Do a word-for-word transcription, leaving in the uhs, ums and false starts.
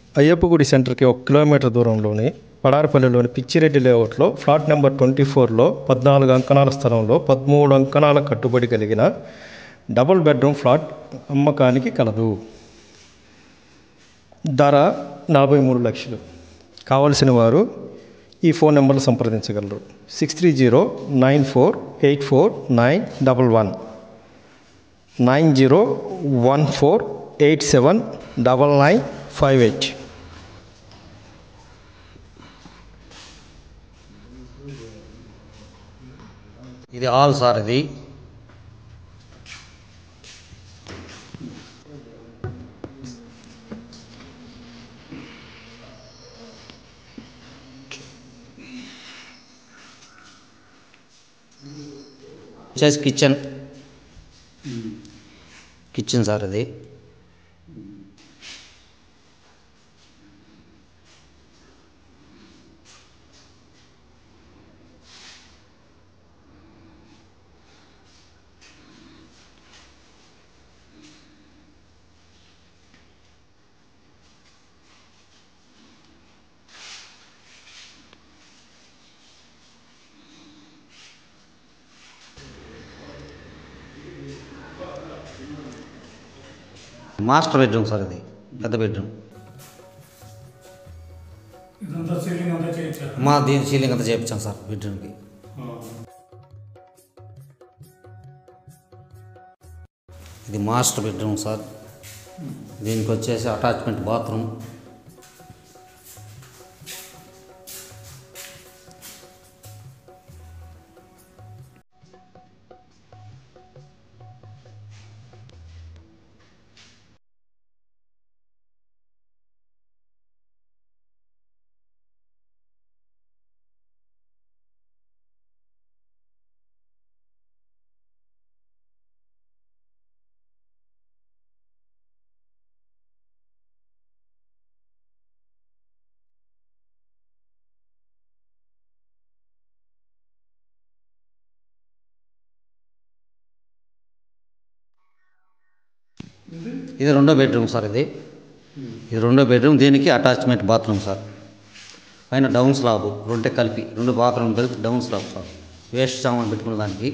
అయ్యప్పగుడి సెంటర్కి ఒక కిలోమీటర్ దూరంలోని పడారపల్లిలోని పిచ్చిరెడ్డి లేఅవుట్లో ఫ్లాట్ నెంబర్ ట్వంటీ ఫోర్లో పద్నాలుగు అంకణాల స్థలంలో పదమూడు అంకణాల కట్టుబడి కలిగిన డబుల్ బెడ్రూమ్ ఫ్లాట్ అమ్మకానికి కలదు. ధర నలభై మూడు లక్షలు. కావలసిన వారు ఈ ఫోన్ నెంబర్లు సంప్రదించగలరు. Six three zero nine four eight four nine double one nine zero one four eight seven double nine five eight. ఇది ఆల్ సార్. ఇది వచ్చేసి కిచెన్ కిచెన్ సార్. ఇది మాస్టర్ బెడ్రూమ్ సార్. ఇది పెద్ద బెడ్రూమ్. మా దీని సీలింగ్ అంతా చేయించాం సార్ బెడ్రూమ్కి. ఇది మాస్టర్ బెడ్రూమ్ సార్. దీనికి వచ్చేసి అటాచ్మెంట్ బాత్రూమ్. ఇది రెండో బెడ్రూమ్ సార్. ఇది ఇది రెండో బెడ్రూమ్. దీనికి అటాచ్మెంట్ బాత్రూమ్ సార్. పైన డౌన్ స్లాబ్ రెండే కలిపి రెండు బాత్రూమ్ కలిపి డౌన్ స్లాబ్ సార్. వేస్ట్ సామాన్ పెట్టుకునే దానికి.